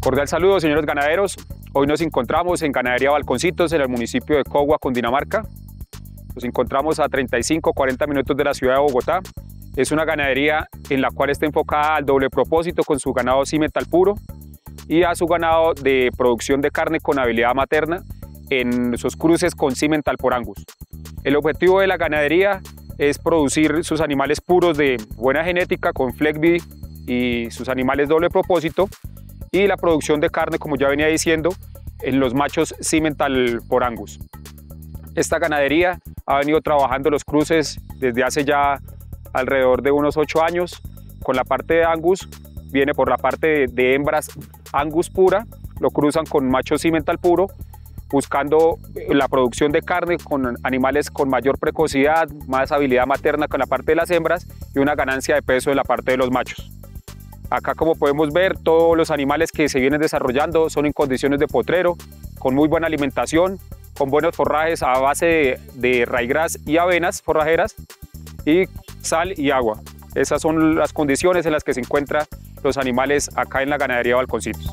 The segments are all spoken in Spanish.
Cordial saludo, señores ganaderos. Hoy nos encontramos en Ganadería Balconcitos, en el municipio de Cogua, Cundinamarca. Nos encontramos a 35-40 minutos de la ciudad de Bogotá. Es una ganadería en la cual está enfocada al doble propósito con su ganado cimental puro y a su ganado de producción de carne con habilidad materna en sus cruces con cimental por Angus. El objetivo de la ganadería es producir sus animales puros de buena genética con Flexbid y sus animales doble propósito, y la producción de carne, como ya venía diciendo, en los machos cimental por Angus. Esta ganadería ha venido trabajando los cruces desde hace ya alrededor de unos 8 años. Con la parte de Angus, viene por la parte de hembras Angus pura, lo cruzan con macho cimental puro, buscando la producción de carne con animales con mayor precocidad, más habilidad materna con la parte de las hembras y una ganancia de peso en la parte de los machos. Acá, como podemos ver, todos los animales que se vienen desarrollando son en condiciones de potrero, con muy buena alimentación, con buenos forrajes a base de raigrás y avenas forrajeras, y sal y agua. Esas son las condiciones en las que se encuentran los animales acá en la Ganadería Balconcitos.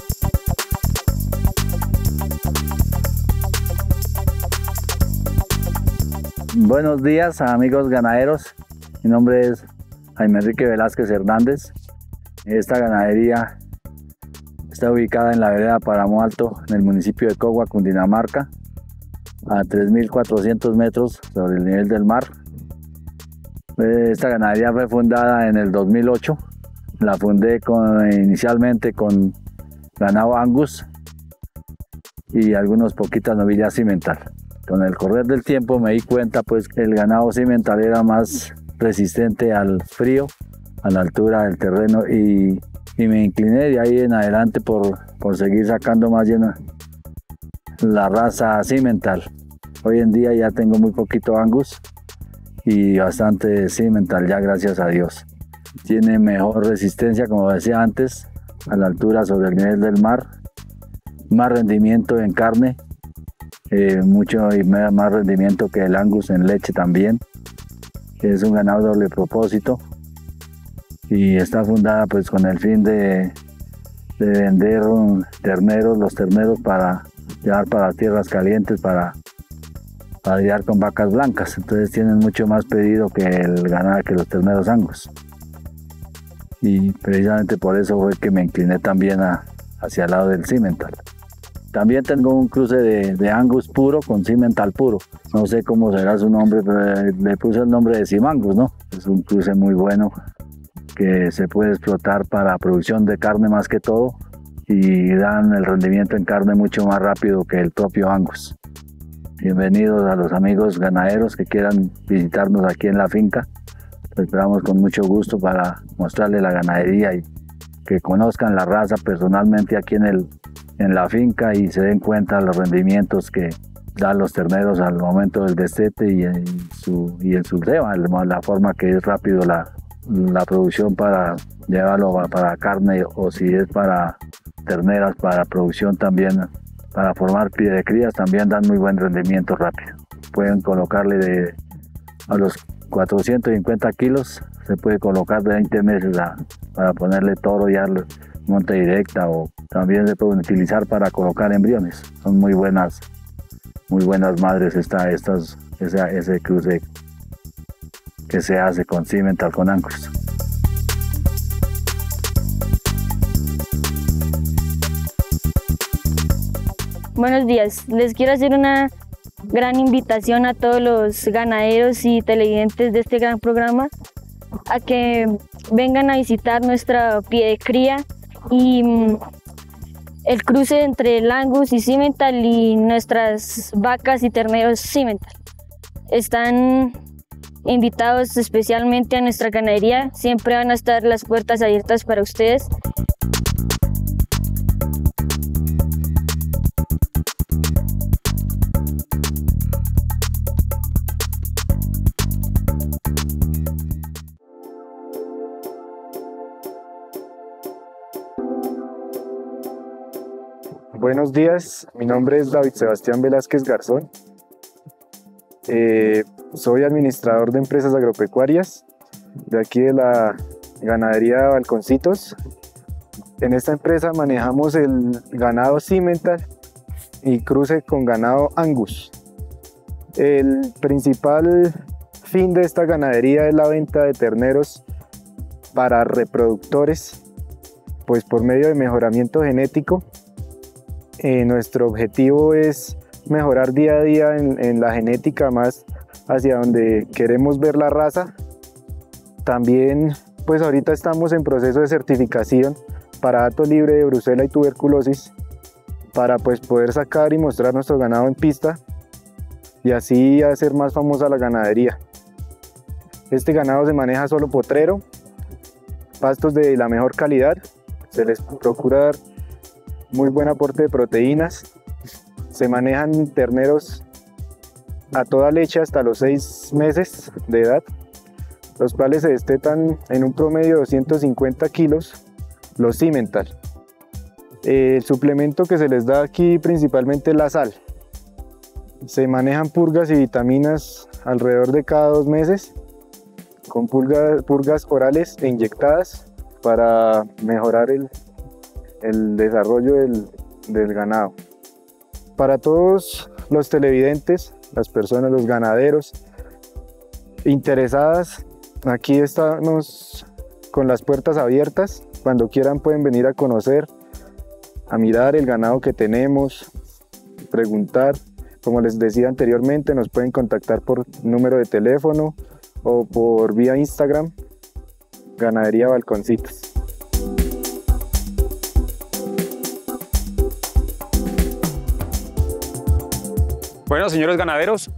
Buenos días, amigos ganaderos. Mi nombre es Jaime Enrique Velázquez Hernández. Esta ganadería está ubicada en la vereda Páramo Alto, en el municipio de Cogua, Cundinamarca, a 3.400 metros sobre el nivel del mar. Esta ganadería fue fundada en el 2008. La fundé inicialmente con ganado Angus y algunas poquitas novillas cimental. Con el correr del tiempo me di cuenta pues que el ganado cimental era más resistente al frío, a la altura del terreno, y me incliné de ahí en adelante por seguir sacando más llena la raza cimental. Hoy en día ya tengo muy poquito Angus y bastante cimental ya, gracias a Dios. Tiene mejor resistencia, como decía antes, a la altura sobre el nivel del mar, más rendimiento en carne, mucho y más rendimiento que el Angus en leche también. Es un ganado doble propósito y está fundada pues con el fin de vender los terneros para llevar para tierras calientes, para lidiar con vacas blancas. Entonces tienen mucho más pedido que el ganado, que los terneros Angus, y precisamente por eso fue que me incliné también hacia el lado del cimental. También tengo un cruce de Angus puro con cimental puro. No sé cómo será su nombre, pero le puse el nombre de Cimangus, ¿no? Es un cruce muy bueno que se puede explotar para producción de carne más que todo, y dan el rendimiento en carne mucho más rápido que el propio Angus. Bienvenidos a los amigos ganaderos que quieran visitarnos aquí en la finca. Los esperamos con mucho gusto para mostrarles la ganadería y que conozcan la raza personalmente aquí en la finca y se den cuenta de los rendimientos que dan los terneros al momento del destete y en su ceba, la forma que es rápido la producción para llevarlo para carne, o si es para terneras, para producción también, para formar pie de crías, también dan muy buen rendimiento rápido. Pueden colocarle a los 450 kilos, se puede colocar de 20 meses para ponerle toro ya monte directa, o también se pueden utilizar para colocar embriones. Son muy buenas madres ese cruce que se hace con cimental con Angus. Buenos días, les quiero hacer una gran invitación a todos los ganaderos y televidentes de este gran programa a que vengan a visitar nuestra pie de cría y el cruce entre el Angus y cimental y nuestras vacas y terneros cimental. Están invitados especialmente a nuestra ganadería, siempre van a estar las puertas abiertas para ustedes. Buenos días, mi nombre es David Sebastián Velázquez Garzón. Soy administrador de empresas agropecuarias de aquí de la Ganadería Balconcitos. En esta empresa manejamos el ganado Simmental y cruce con ganado Angus. El principal fin de esta ganadería es la venta de terneros para reproductores, pues por medio de mejoramiento genético. Nuestro objetivo es mejorar día a día en la genética, más hacia donde queremos ver la raza. También pues ahorita estamos en proceso de certificación para hato libre de brucela y tuberculosis, para pues poder sacar y mostrar nuestro ganado en pista y así hacer más famosa la ganadería. Este ganado se maneja solo potrero, pastos de la mejor calidad, se les procura dar muy buen aporte de proteínas, se manejan terneros a toda leche hasta los 6 meses de edad, los cuales se destetan en un promedio de 250 kilos, los Simmental. El suplemento que se les da aquí principalmente es la sal. Se manejan purgas y vitaminas alrededor de cada 2 meses, con purgas orales e inyectadas para mejorar el desarrollo del ganado. Para todos los televidentes, las personas, los ganaderos interesadas, aquí estamos con las puertas abiertas. Cuando quieran pueden venir a conocer, a mirar el ganado que tenemos, preguntar. Como les decía anteriormente, nos pueden contactar por número de teléfono o por vía Instagram, Ganadería Balconcitos. Bueno, señores ganaderos,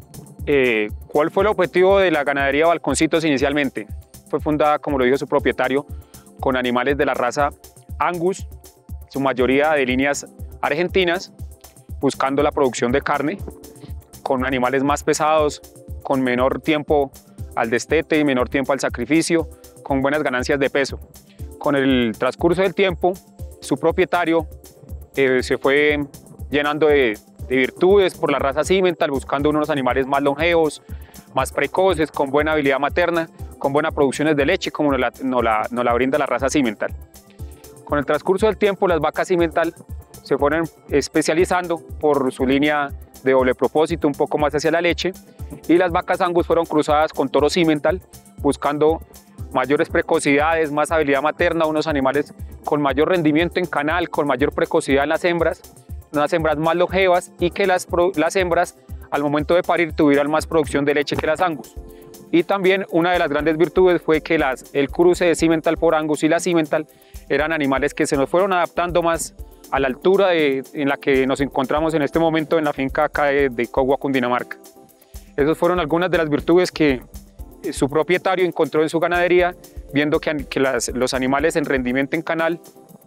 ¿cuál fue el objetivo de la Ganadería Balconcitos inicialmente? Fue fundada, como lo dijo su propietario, con animales de la raza Angus, su mayoría de líneas argentinas, buscando la producción de carne, con animales más pesados, con menor tiempo al destete y menor tiempo al sacrificio, con buenas ganancias de peso. Con el transcurso del tiempo, su propietario se fue llenando de virtudes por la raza Simmental, buscando unos animales más longevos, más precoces, con buena habilidad materna, con buenas producciones de leche, como nos la brinda la raza Simmental. Con el transcurso del tiempo, las vacas Simmental se fueron especializando por su línea de doble propósito, un poco más hacia la leche, y las vacas Angus fueron cruzadas con toros Simmental, buscando mayores precocidades, más habilidad materna, unos animales con mayor rendimiento en canal, con mayor precocidad en las hembras, unas hembras más longevas, y que las hembras al momento de parir tuvieran más producción de leche que las Angus. Y también una de las grandes virtudes fue que el cruce de Simmental por Angus y la Simmental eran animales que se nos fueron adaptando más a la altura en la que nos encontramos en este momento en la finca acá de Cogua, Cundinamarca. Esas fueron algunas de las virtudes que su propietario encontró en su ganadería, viendo que los animales en rendimiento en canal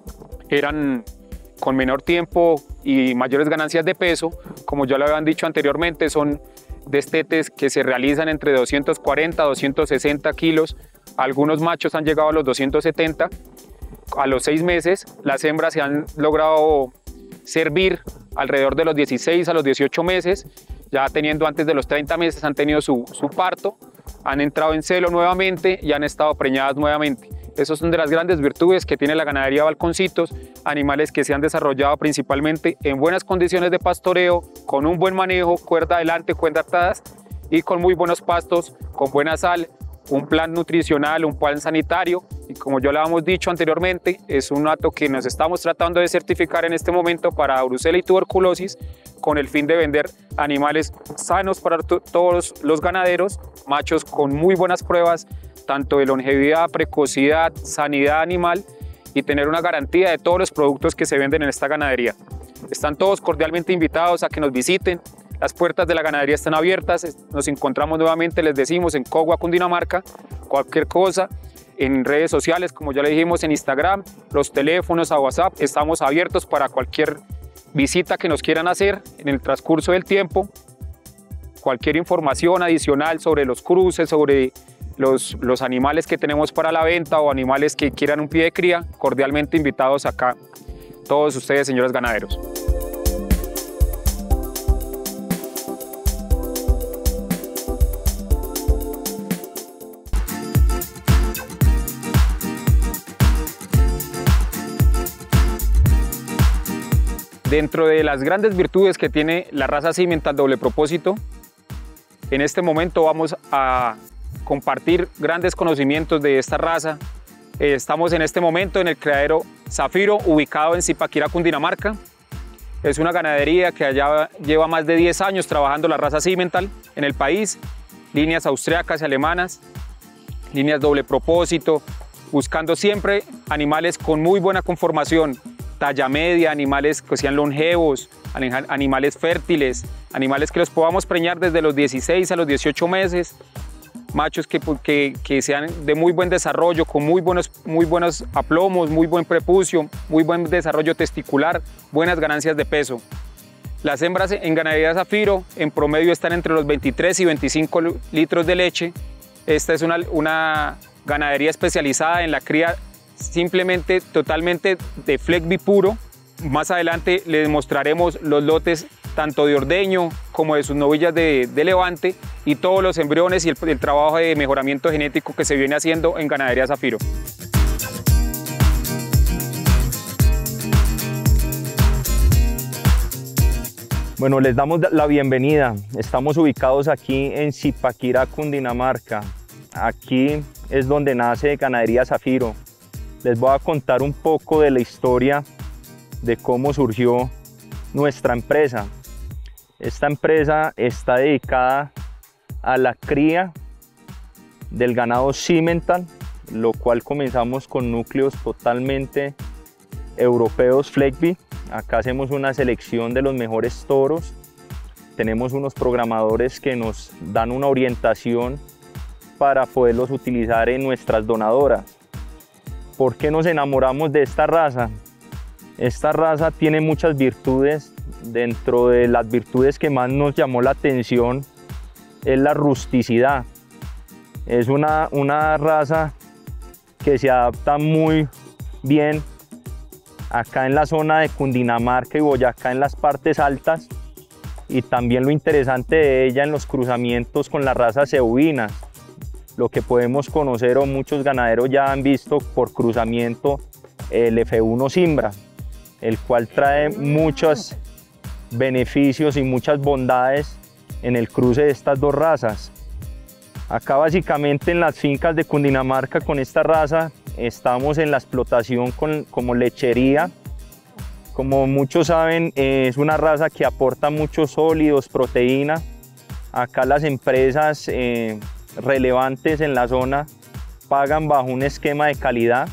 eran con menor tiempo y mayores ganancias de peso. Como ya lo habían dicho anteriormente, son destetes que se realizan entre 240 a 260 kilos, algunos machos han llegado a los 270. A los 6 meses, las hembras se han logrado servir alrededor de los 16 a los 18 meses, ya teniendo antes de los 30 meses han tenido su parto, han entrado en celo nuevamente y han estado preñadas nuevamente. Esas son de las grandes virtudes que tiene la Ganadería Balconcitos, animales que se han desarrollado principalmente en buenas condiciones de pastoreo, con un buen manejo, cuerda adelante, cuerda atrás y con muy buenos pastos, con buena sal, un plan nutricional, un plan sanitario, y como ya lo habíamos dicho anteriormente, es un hato que nos estamos tratando de certificar en este momento para brucela y tuberculosis, con el fin de vender animales sanos para todos los ganaderos, machos con muy buenas pruebas, tanto de longevidad, precocidad, sanidad animal, y tener una garantía de todos los productos que se venden en esta ganadería. Están todos cordialmente invitados a que nos visiten. Las puertas de la ganadería están abiertas, nos encontramos nuevamente, les decimos, en Cogua, Cundinamarca. Cualquier cosa, en redes sociales, como ya le dijimos, en Instagram, los teléfonos, a WhatsApp, estamos abiertos para cualquier visita que nos quieran hacer en el transcurso del tiempo. Cualquier información adicional sobre los cruces, sobre los animales que tenemos para la venta o animales que quieran un pie de cría, cordialmente invitados acá, todos ustedes, señores ganaderos. Dentro de las grandes virtudes que tiene la raza Simmental doble propósito, en este momento vamos a compartir grandes conocimientos de esta raza. Estamos en este momento en el criadero Zafiro, ubicado en Zipaquirá, Cundinamarca. Es una ganadería que allá lleva más de 10 años trabajando la raza Simmental en el país, líneas austriacas y alemanas, líneas doble propósito, buscando siempre animales con muy buena conformación, talla media, animales que sean longevos, animales fértiles, animales que los podamos preñar desde los 16 a los 18 meses, machos que sean de muy buen desarrollo, con muy buenos aplomos, muy buen prepucio, muy buen desarrollo testicular, buenas ganancias de peso. Las hembras en ganadería Zafiro en promedio están entre los 23 y 25 litros de leche. Esta es una ganadería especializada en la cría simplemente totalmente de Fleckvieh puro. Más adelante les mostraremos los lotes tanto de ordeño como de sus novillas de levante y todos los embriones y el trabajo de mejoramiento genético que se viene haciendo en ganadería Zafiro. Bueno, les damos la bienvenida. Estamos ubicados aquí en Zipaquirá, Cundinamarca. Aquí es donde nace Ganadería Zafiro. Les voy a contar un poco de la historia de cómo surgió nuestra empresa. Esta empresa está dedicada a la cría del ganado Simmental, lo cual comenzamos con núcleos totalmente europeos Fleckvieh. Acá hacemos una selección de los mejores toros. Tenemos unos programadores que nos dan una orientación para poderlos utilizar en nuestras donadoras. ¿Por qué nos enamoramos de esta raza? Esta raza tiene muchas virtudes. Dentro de las virtudes que más nos llamó la atención es la rusticidad. Es una raza que se adapta muy bien acá en la zona de Cundinamarca y Boyacá, en las partes altas, y también lo interesante de ella en los cruzamientos con las razas cebuinas, lo que podemos conocer o muchos ganaderos ya han visto por cruzamiento el F1 Simbra, el cual trae muchos beneficios y muchas bondades en el cruce de estas dos razas. Acá básicamente en las fincas de Cundinamarca con esta raza estamos en la explotación como lechería. Como muchos saben, es una raza que aporta muchos sólidos, proteína. Acá las empresas relevantes en la zona pagan bajo un esquema de calidad,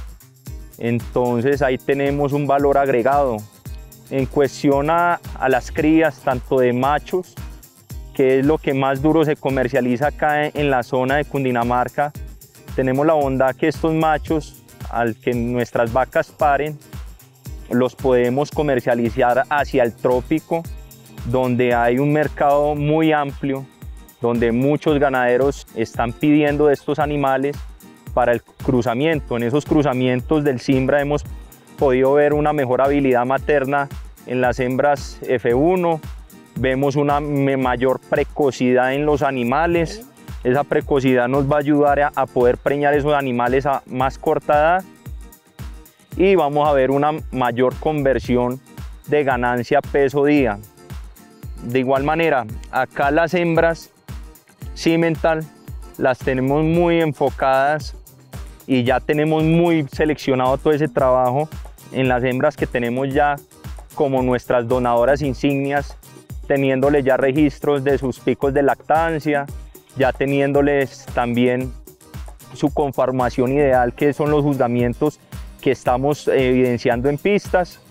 entonces ahí tenemos un valor agregado. En cuestión a las crías, tanto de machos, que es lo que más duro se comercializa acá en la zona de Cundinamarca, tenemos la bondad que estos machos, al que nuestras vacas paren, los podemos comercializar hacia el trópico, donde hay un mercado muy amplio, donde muchos ganaderos están pidiendo de estos animales para el cruzamiento. En esos cruzamientos del Simbra hemos podido ver una mejor habilidad materna en las hembras F1, vemos una mayor precocidad en los animales. Esa precocidad nos va a ayudar a poder preñar esos animales a más corta edad y vamos a ver una mayor conversión de ganancia peso día. De igual manera, acá las hembras Simmental las tenemos muy enfocadas y ya tenemos muy seleccionado todo ese trabajo en las hembras que tenemos ya como nuestras donadoras insignias, teniéndoles ya registros de sus picos de lactancia, ya teniéndoles también su conformación ideal, que son los juzgamientos que estamos evidenciando en pistas,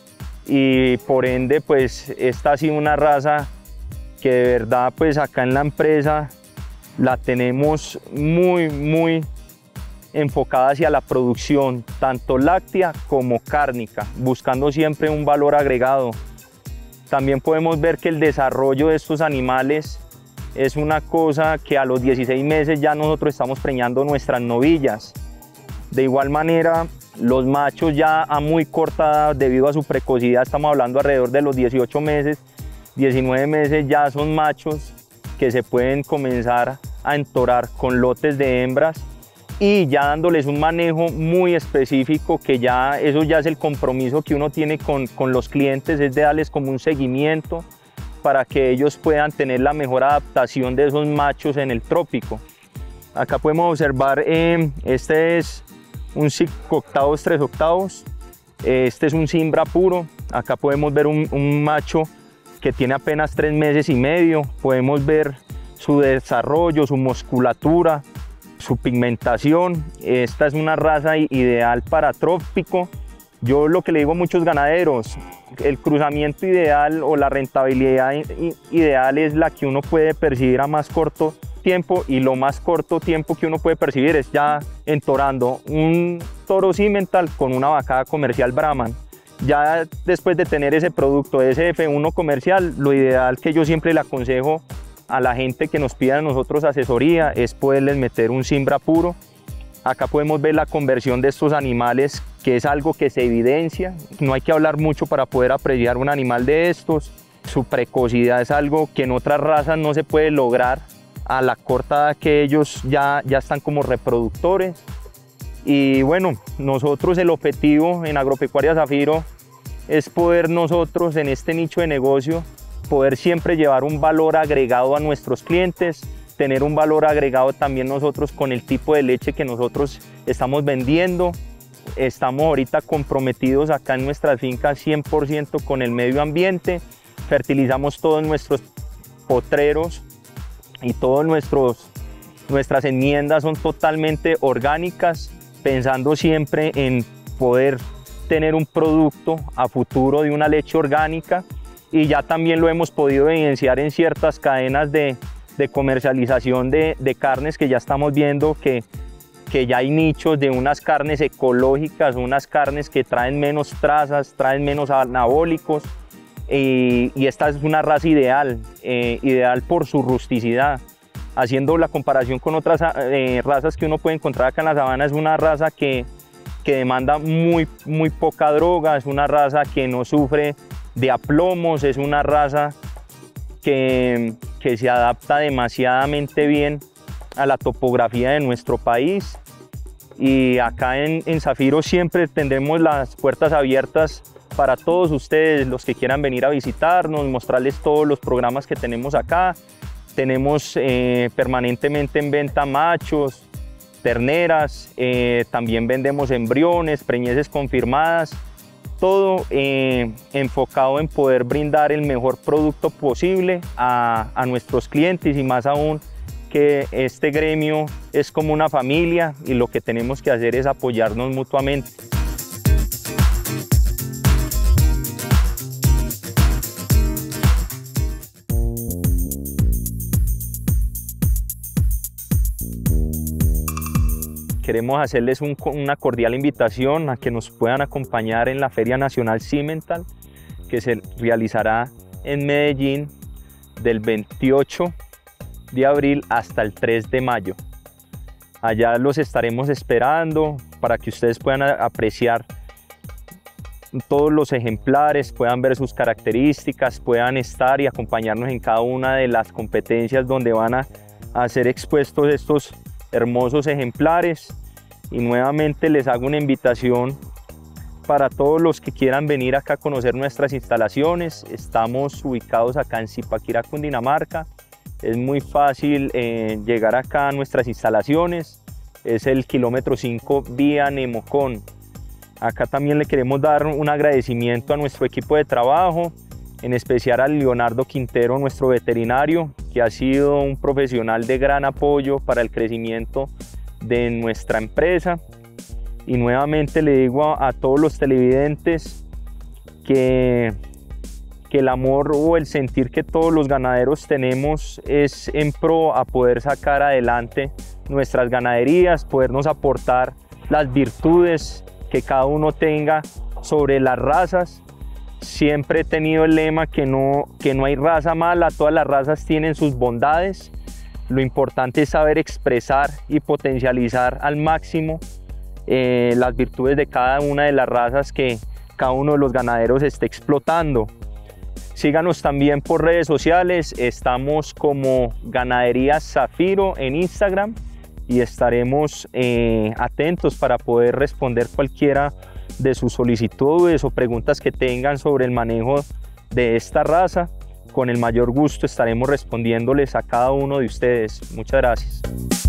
y por ende pues esta ha sido una raza que de verdad pues acá en la empresa la tenemos muy enfocada hacia la producción tanto láctea como cárnica, buscando siempre un valor agregado. También podemos ver que el desarrollo de estos animales es una cosa que a los 16 meses ya nosotros estamos preñando nuestras novillas. De igual manera, los machos ya a muy corta edad, debido a su precocidad, estamos hablando alrededor de los 18 meses, 19 meses, ya son machos que se pueden comenzar a entorar con lotes de hembras y ya dándoles un manejo muy específico, que ya eso ya es el compromiso que uno tiene con los clientes, es de darles como un seguimiento para que ellos puedan tener la mejor adaptación de esos machos en el trópico. Acá podemos observar, este es un 5 octavos, 3 octavos, este es un cimbra puro. Acá podemos ver un macho que tiene apenas 3 meses y medio, podemos ver su desarrollo, su musculatura, su pigmentación. Esta es una raza ideal para trópico. Yo lo que le digo a muchos ganaderos, el cruzamiento ideal o la rentabilidad ideal es la que uno puede percibir a más corto tiempo, y lo más corto tiempo que uno puede percibir es ya entorando un toro cimental con una vacada comercial Brahman. Ya después de tener ese producto SF1 comercial, lo ideal que yo siempre le aconsejo a la gente que nos pida a nosotros asesoría es poderles meter un cimbra puro. Acá podemos ver la conversión de estos animales, que es algo que se evidencia. No hay que hablar mucho para poder apreciar un animal de estos. Su precocidad es algo que en otras razas no se puede lograr a la corta edad que ellos ya están como reproductores. Y bueno, nosotros el objetivo en Agropecuaria Zafiro es poder nosotros en este nicho de negocio poder siempre llevar un valor agregado a nuestros clientes, tener un valor agregado también nosotros con el tipo de leche que nosotros estamos vendiendo. Estamos ahorita comprometidos acá en nuestras fincas 100% con el medio ambiente, fertilizamos todos nuestros potreros y todas nuestras enmiendas son totalmente orgánicas, pensando siempre en poder tener un producto a futuro de una leche orgánica, y ya también lo hemos podido evidenciar en ciertas cadenas de comercialización de carnes, que ya estamos viendo que ya hay nichos de unas carnes ecológicas, unas carnes que traen menos trazas, traen menos anabólicos, y esta es una raza ideal, ideal por su rusticidad. Haciendo la comparación con otras razas que uno puede encontrar acá en la sabana, es una raza que demanda muy poca droga, es una raza que no sufre de aplomos, es una raza que se adapta demasiadamente bien a la topografía de nuestro país. Y acá en Zafiro siempre tendremos las puertas abiertas para todos ustedes, los que quieran venir a visitarnos, mostrarles todos los programas que tenemos acá. Tenemos permanentemente en venta machos, terneras, también vendemos embriones, preñeces confirmadas, todo enfocado en poder brindar el mejor producto posible a nuestros clientes, y más aún que este gremio es como una familia y lo que tenemos que hacer es apoyarnos mutuamente. Queremos hacerles una cordial invitación a que nos puedan acompañar en la Feria Nacional Cimental, que se realizará en Medellín del 28 de abril hasta el 3 de mayo. Allá los estaremos esperando para que ustedes puedan apreciar todos los ejemplares, puedan ver sus características, puedan estar y acompañarnos en cada una de las competencias donde van a ser expuestos estos hermosos ejemplares. Y nuevamente les hago una invitación para todos los que quieran venir acá a conocer nuestras instalaciones. Estamos ubicados acá en Zipaquirá, Cundinamarca. Es muy fácil llegar acá a nuestras instalaciones. Es el kilómetro 5 vía Nemocón. Acá también le queremos dar un agradecimiento a nuestro equipo de trabajo, en especial a Leonardo Quintero, nuestro veterinario, que ha sido un profesional de gran apoyo para el crecimiento de nuestra empresa. Y nuevamente le digo a todos los televidentes que el amor o el sentir que todos los ganaderos tenemos es en pro a poder sacar adelante nuestras ganaderías, podernos aportar las virtudes que cada uno tenga sobre las razas. Siempre he tenido el lema que no hay raza mala, todas las razas tienen sus bondades. Lo importante es saber expresar y potencializar al máximo las virtudes de cada una de las razas que cada uno de los ganaderos esté explotando. Síganos también por redes sociales, estamos como Ganadería Zafiro en Instagram y estaremos atentos para poder responder cualquiera de sus solicitudes o preguntas que tengan sobre el manejo de esta raza. Con el mayor gusto estaremos respondiéndoles a cada uno de ustedes. Muchas gracias.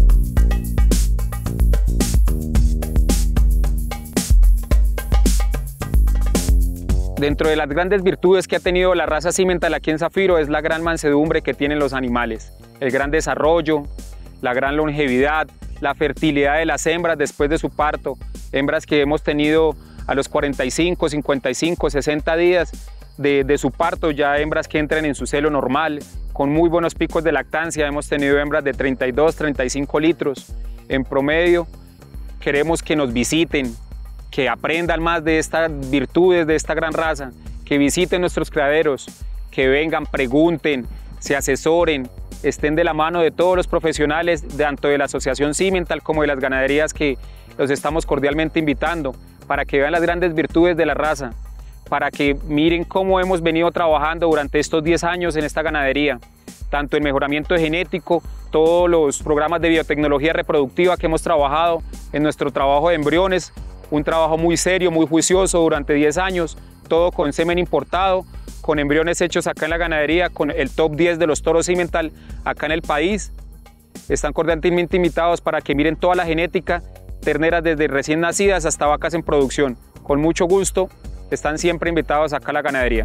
Dentro de las grandes virtudes que ha tenido la raza Simmental aquí en Zafiro es la gran mansedumbre que tienen los animales, el gran desarrollo, la gran longevidad, la fertilidad de las hembras después de su parto, hembras que hemos tenido a los 45, 55, 60 días de su parto, ya hembras que entran en su celo normal, con muy buenos picos de lactancia. Hemos tenido hembras de 32, 35 litros en promedio. Queremos que nos visiten, que aprendan más de estas virtudes de esta gran raza, que visiten nuestros criaderos, que vengan, pregunten, se asesoren, estén de la mano de todos los profesionales, tanto de la Asociación Simmental como de las ganaderías, que los estamos cordialmente invitando, para que vean las grandes virtudes de la raza, para que miren cómo hemos venido trabajando durante estos 10 años en esta ganadería, tanto en mejoramiento genético, todos los programas de biotecnología reproductiva que hemos trabajado en nuestro trabajo de embriones, un trabajo muy serio, muy juicioso durante 10 años, todo con semen importado, con embriones hechos acá en la ganadería, con el top 10 de los toros Simmental acá en el país. Están cordialmente invitados para que miren toda la genética, terneras desde recién nacidas hasta vacas en producción. Con mucho gusto, están siempre invitados acá a la ganadería.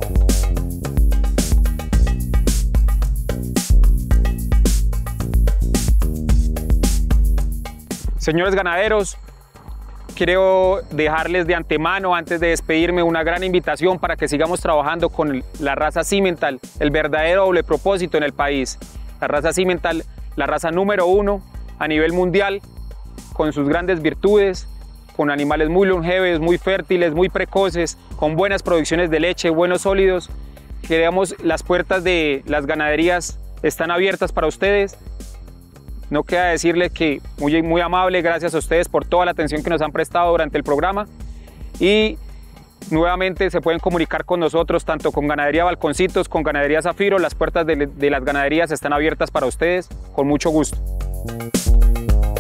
Señores ganaderos, quiero dejarles de antemano, antes de despedirme, una gran invitación para que sigamos trabajando con la raza Simmental, el verdadero doble propósito en el país. La raza Simmental, la raza número 1 a nivel mundial, con sus grandes virtudes, con animales muy longevos, muy fértiles, muy precoces, con buenas producciones de leche, buenos sólidos. Queremos, las puertas de las ganaderías están abiertas para ustedes. No queda decirles que muy amable, gracias a ustedes por toda la atención que nos han prestado durante el programa. Y nuevamente se pueden comunicar con nosotros, tanto con Ganadería Balconcitos, con Ganadería Zafiro. Las puertas de las ganaderías están abiertas para ustedes, con mucho gusto.